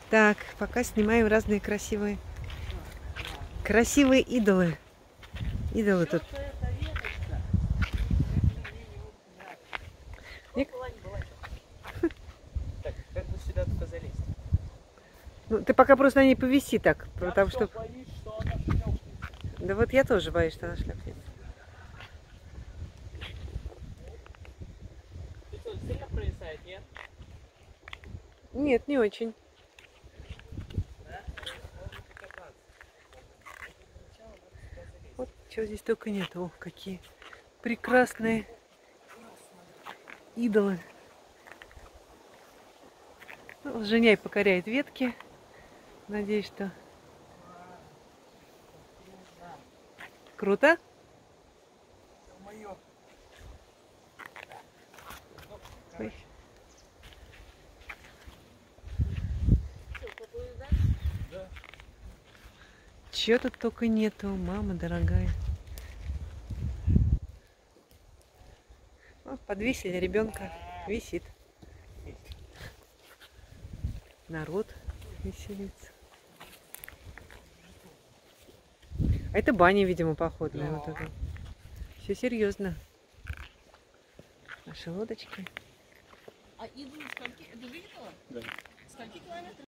Так, пока снимаем разные красивые идолы. Идолы тут. Так, как бы сюда только залезть? Ну, ты пока просто на ней повиси так, потому что... боюсь, что она шлепнется. Да вот я тоже боюсь, что она шлепнется. Ты что, сильно провисает, нет? Нет, не очень. Да? Можно покататься. Вот чего здесь только нет. О, какие прекрасные идолы. Ну, Женяй покоряет ветки. Надеюсь, что круто. Мое. Ой. Да. Чего тут только нету, мама дорогая. О, подвесили ребенка. Висит. Народ веселится. А это баня, видимо, походная. Да. Вот это. Все серьезно. Наши лодочки. А идол скольки? Это же идол? Да. Скольки километров?